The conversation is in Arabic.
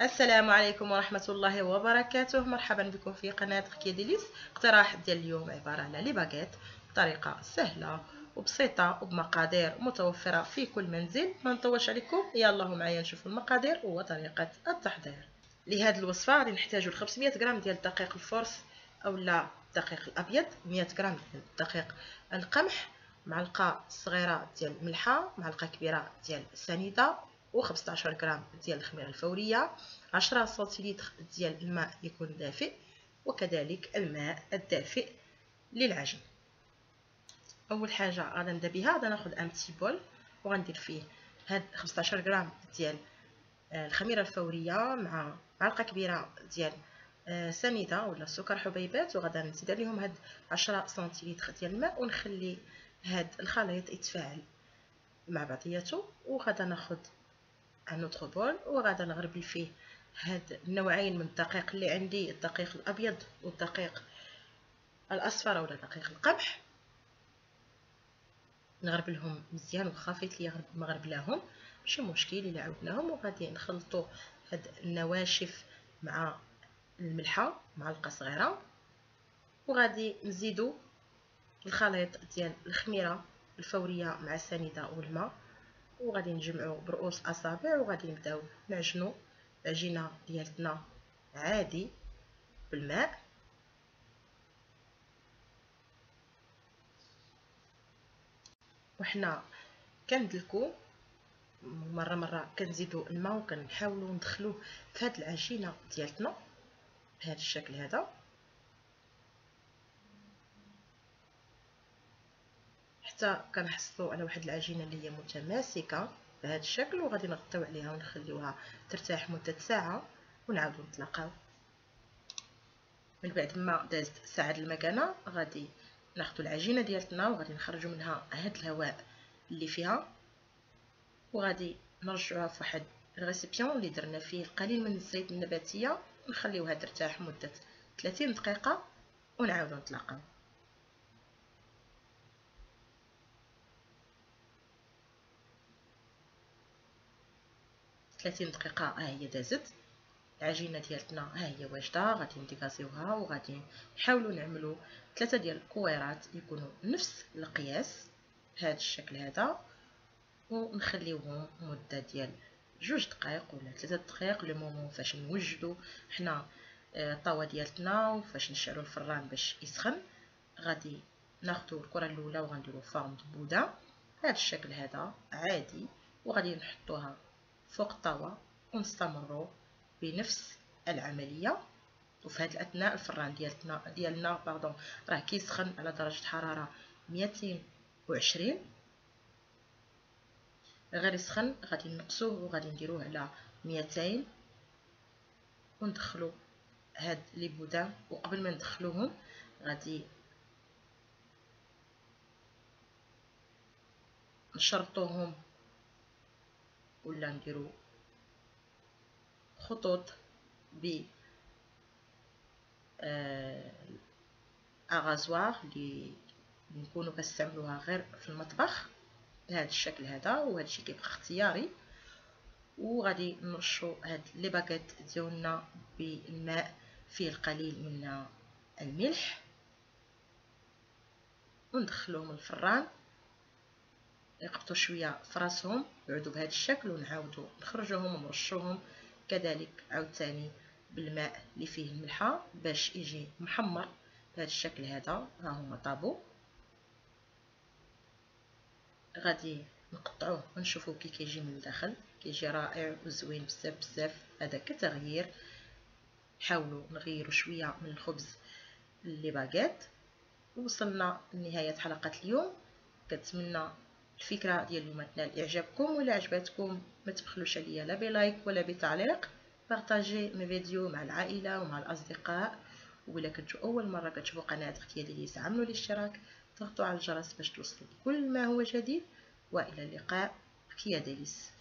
السلام عليكم ورحمة الله وبركاته. مرحبا بكم في قناة خكية ديليس. اقتراح ديال اليوم عبارة على لي باغيت بطريقة سهلة وبسيطة وبمقادير متوفرة في كل منزل. ما نطولش عليكم، يلا معايا نشوفوا المقادير وطريقة التحضير. لهذه الوصفة غادي نحتاجو 500 غرام ديال الدقيق الفورس اولا الدقيق الابيض، 100 غرام ديال الدقيق القمح، معلقة صغيرة ديال الملحة، معلقة كبيرة ديال السنيدة، و15 غرام ديال الخميره الفوريه، 10 سنتيلتر ديال الماء يكون دافئ، وكذلك الماء الدافئ للعجن. اول حاجه غادي نبدا بها، غادي ناخذ ان بتي بول وغندير فيه هاد 15 غرام ديال الخميره الفوريه مع معلقه كبيره ديال سنيده ولا سكر حبيبات، وغادي نزيد عليهم هاد 10 سنتيلتر ديال الماء ونخلي هاد الخليط يتفاعل مع بعضياته. وغادي ناخذ ان اوتر بول وغادي نغربل فيه هاد النوعين من الدقيق اللي عندي، الدقيق الابيض والدقيق الاصفر ولا دقيق القمح. نغربلهم مزيان وخافيت ليا ما غربلاهم ماشي مشكل الا عاودناهم. وغادي نخلطوا هاد النواشف مع الملحه معلقه صغيره، وغادي نزيدوا الخليط ديال الخميره الفوريه مع السنيده والماء، وغادي نجمعوا برؤوس اصابع وغادي نبداو نعجنوا العجينه ديالتنا عادي بالماء. وحنا كندلكو مره كنزيدوا الماء وكنحاولوا ندخلوه في هذه العجينه ديالتنا بهذا الشكل هذا حتى كنحصلوا على واحد العجينه اللي هي متماسكه بهذا الشكل. وغادي نغطيو عليها ونخليوها ترتاح مده ساعه ونعاودوا نتلاقاو. من بعد ما دازت ساعه المكانه غادي ناخذ العجينه ديالتنا وغادي نخرجوا منها هذا الهواء اللي فيها، وغادي نرجعوها في واحد الريسيبيون اللي درنا فيه القليل من الزيت النباتيه، نخليوها ترتاح مده 30 دقيقه ونعاودوا نتلاقاو. ثلاثين دقيقه ها هي دازت، العجينه ديالتنا ها هي واجده. غادي نديكازيوها وغادي نحاولوا نعملوا 3 ديال الكويرات يكونوا نفس القياس بهذا الشكل هذا، ونخليوهم مده ديال 2 دقائق ولا 3 دقائق لو مومون فاش نوجدوا حنا الطاوه ديالتنا وفاش نشعلوا الفران باش يسخن. غادي ناخذوا الكره الاولى وغنديروا فورم بودا بهذا الشكل هذا عادي، وغادي نحطوها فوق الطاوه ونستمروا بنفس العمليه. وفي هذه الاثناء الفران ديالنا راه كيسخن على درجه حراره 220 غير يسخن. غادي نقصوه وغادي نديروه على 200 وندخلو هاد لي بودان. وقبل ما ندخلوهم غادي نشرطوهم ولا نديرو خطوط ب اغازوار اللي نكونوا كنستعملوها غير في المطبخ بهذا الشكل هذا، وهذا الشيء كيبقى اختياري. وغادي نرشوا هاد لي باكيت ديالنا بالماء فيه القليل من الملح وندخلوهم الفران يقبطوا شويه في راسهم يعودوا بهذا الشكل، ونعاودوا نخرجوهم ونرشوهم كذلك عاوتاني بالماء اللي فيه الملحه باش يجي محمر بهذا الشكل هذا. ها هما طابو، غادي نقطعوه ونشوفوا كي كيجي من الداخل، كيجي رائع وزوين بزاف. هذا كتغيير، حاولوا نغيروا شويه من الخبز اللي باغيت. وصلنا لنهايه حلقه اليوم. كنتمنى الفكره ديال اليوم تنال اعجابكم، ولا عجبتكم ما تبخلوش عليا لا بلايك ولا بتعليق. بارطاجي مي فيديو مع العائله ومع الاصدقاء. ولا كنتو اول مره كتشوفوا قناه خكيه ديليس عملوا الاشتراك، ضغطوا على الجرس باش توصلوا كل ما هو جديد. والى اللقاء. خكيه ديليس.